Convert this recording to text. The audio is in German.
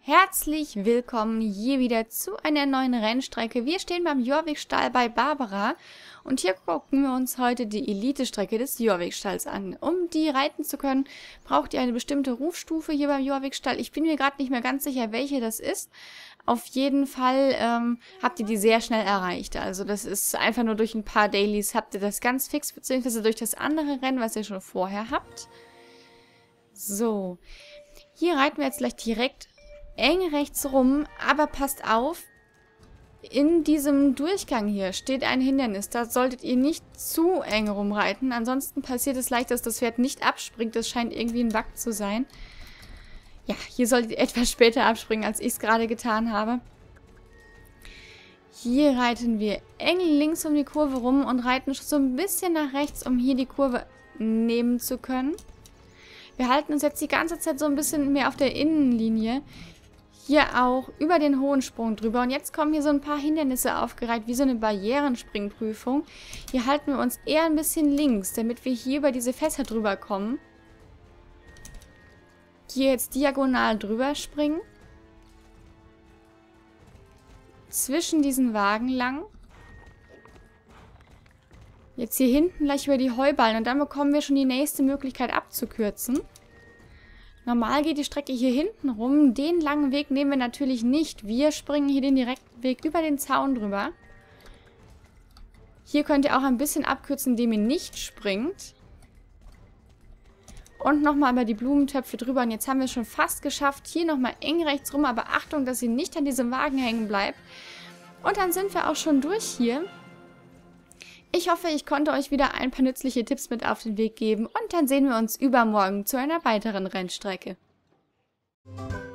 Herzlich willkommen hier wieder zu einer neuen Rennstrecke. Wir stehen beim Jorvikstall bei Barbara und hier gucken wir uns heute die Elite-Strecke des Jorvikstalls an. Um die reiten zu können, braucht ihr eine bestimmte Rufstufe hier beim Jorvikstall. Ich bin mir gerade nicht mehr ganz sicher, welche das ist. Auf jeden Fall habt ihr die sehr schnell erreicht. Also das ist einfach nur durch ein paar Dailies habt ihr das ganz fix, beziehungsweise durch das andere Rennen, was ihr schon vorher habt. So, hier reiten wir jetzt gleich direkt eng rechts rum, aber passt auf, in diesem Durchgang hier steht ein Hindernis. Da solltet ihr nicht zu eng rumreiten, ansonsten passiert es leicht, dass das Pferd nicht abspringt. Das scheint irgendwie ein Bug zu sein. Ja, hier solltet ihr etwas später abspringen, als ich es gerade getan habe. Hier reiten wir eng links um die Kurve rum und reiten so ein bisschen nach rechts, um hier die Kurve nehmen zu können. Wir halten uns jetzt die ganze Zeit so ein bisschen mehr auf der Innenlinie. Hier auch über den hohen Sprung drüber. Und jetzt kommen hier so ein paar Hindernisse aufgereiht, wie so eine Barrierenspringprüfung. Hier halten wir uns eher ein bisschen links, damit wir hier über diese Fässer drüber kommen. Hier jetzt diagonal drüber springen. Zwischen diesen Wagen lang. Jetzt hier hinten gleich über die Heuballen. Und dann bekommen wir schon die nächste Möglichkeit abzukürzen. Normal geht die Strecke hier hinten rum. Den langen Weg nehmen wir natürlich nicht. Wir springen hier den direkten Weg über den Zaun drüber. Hier könnt ihr auch ein bisschen abkürzen, indem ihr nicht springt. Und nochmal über die Blumentöpfe drüber. Und jetzt haben wir es schon fast geschafft. Hier nochmal eng rechts rum. Aber Achtung, dass ihr nicht an diesem Wagen hängen bleibt. Und dann sind wir auch schon durch hier. Ich hoffe, ich konnte euch wieder ein paar nützliche Tipps mit auf den Weg geben und dann sehen wir uns übermorgen zu einer weiteren Rennstrecke.